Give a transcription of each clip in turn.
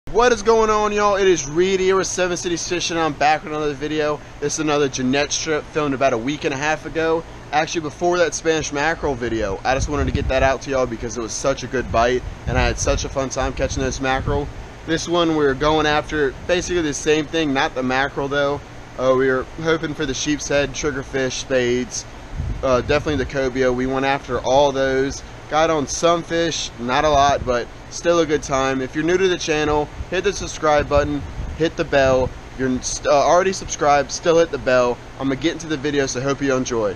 What is going on, y'all? It is Reed here with 7 Cities Fishing. I'm back with another video. This is another Jennettes trip filmed about a week and a half ago. Actually, before that Spanish mackerel video. I just wanted to get that out to y'all because it was such a good bite and I had such a fun time catching this mackerel. This one we're going after basically the same thing, not the mackerel though. We were hoping for the sheep's head, triggerfish, spades, definitely the cobia. We went after all those. Got on some fish, not a lot, but still a good time. If you're new to the channel, hit the subscribe button, hit the bell. If you're already subscribed, still hit the bell. I'm gonna get into the video, so hope you enjoy.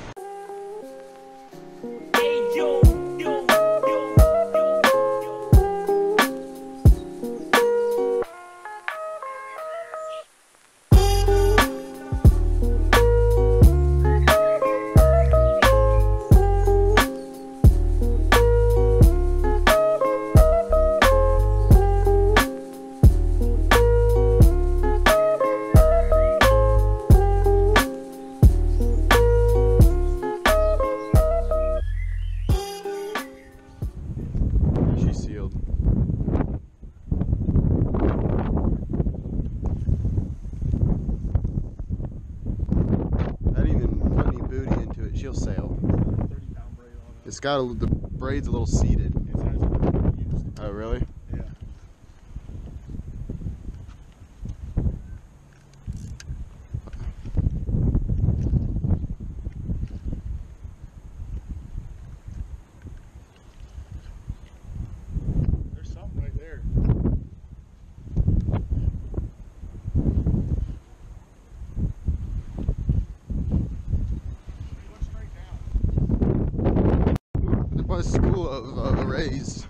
She'll sail. It's got the braid's a little seated. Oh, really? Yeah. There's something right there. School of raised.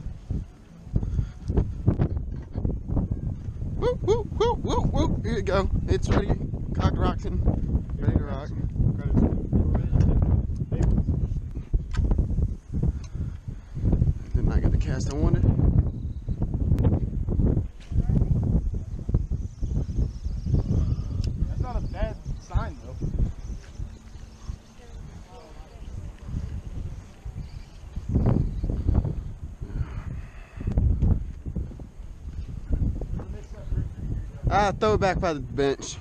Whoop, whoop, whoop, whoop, whoop. Here you go. It's ready. Cocked rocking. Ready to rock. Did not get the cast I wanted. That's not a bad sign though. Throw it back by the bench.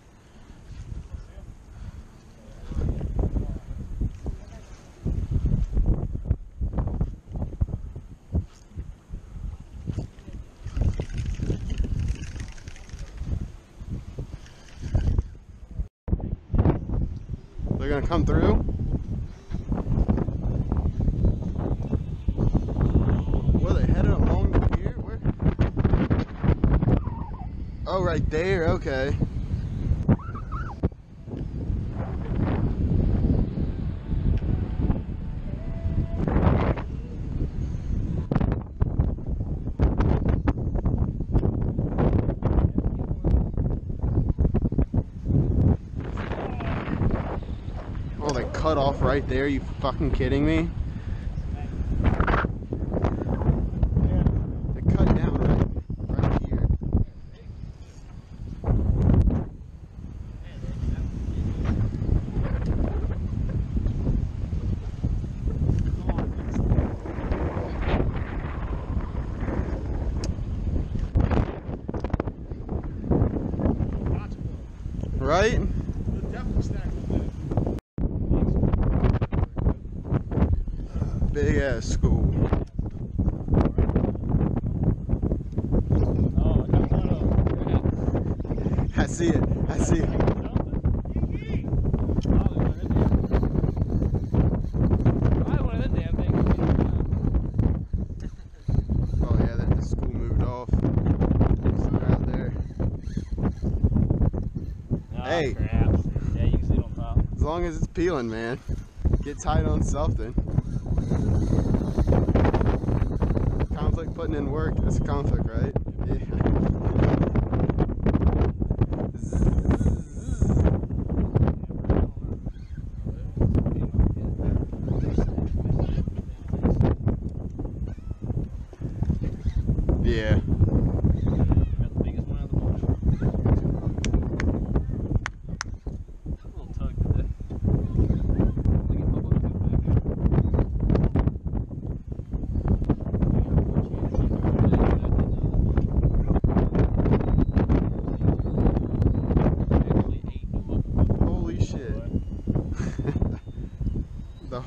They're gonna come through. Where they headed along the pier? Where? Oh, right there, okay. Oh, they cut off right there, you fucking kidding me? They cut down right here. Right? Big ass school. Oh, I got one. I see it. I see it. Oh yeah, the school moved off. It's out there. Oh, hey. Crap. Yeah, you can see it on top. As long as it's peeling, man. Get tight on something. Conflict putting in work. That's a conflict, right? Yeah. Yeah.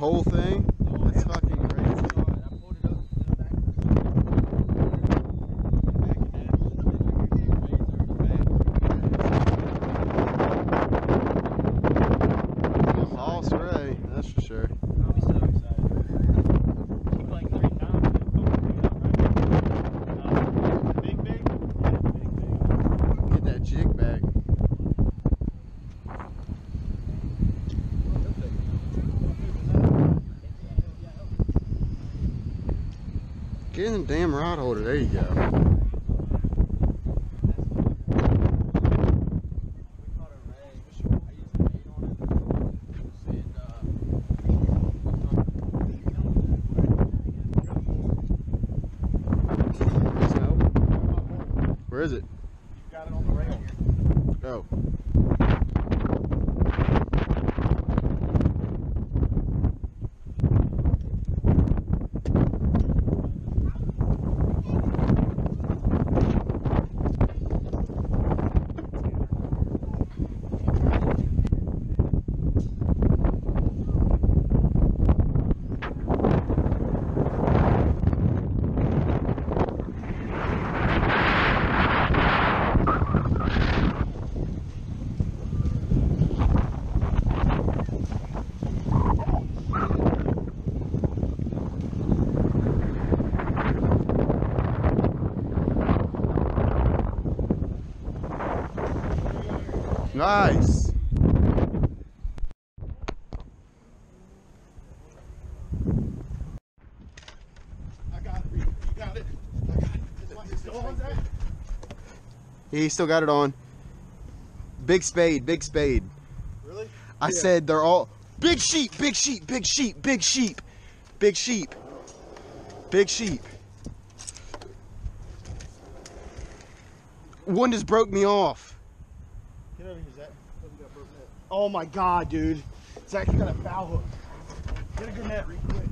whole thing? That's fucking crazy. All spray, that's for sure. I'll be so excited. Keep playing 3 times. Big, big? Yeah, big, big. Get that jig back. Get in the damn rod holder. There you go. Where is it? You got it on the rail. Oh. Nice. I got it. You got it. I got it. Is it still on that? He still got it on. Big spade, big spade. Really? I said they're all big sheep, big sheep, big sheep, big sheep, big sheep, big sheep. One just broke me off. Get over here, Zach. Oh my god, dude. Zach, you got a foul hook. Get a good net real quick.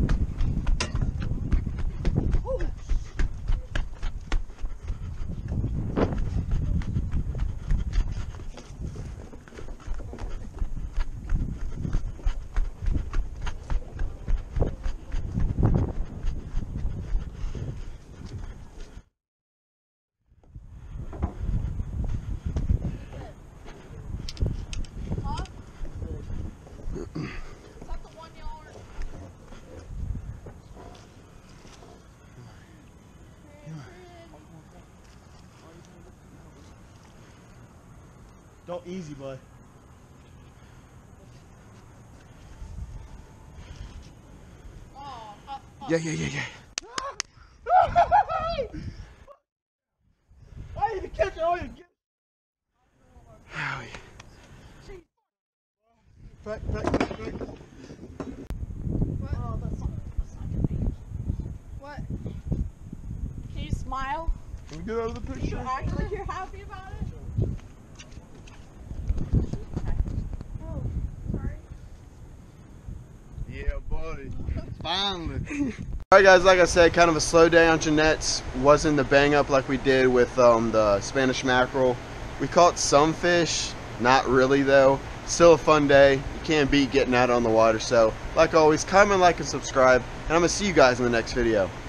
Woo. Don't easy, bud. Yeah. I didn't even catch it. Oh, you get Howie. back. What? Can you smile? Can we get out of the You picture? act like you're happy about it? Oh, sorry. Yeah, buddy. Finally. Alright guys, like I said, kind of a slow day on Jennettes. Wasn't the bang up like we did with the Spanish mackerel. We caught some fish, not really though. Still a fun day. You can't beat getting out on the water. So, like always, comment, like, and subscribe. And I'm going to see you guys in the next video.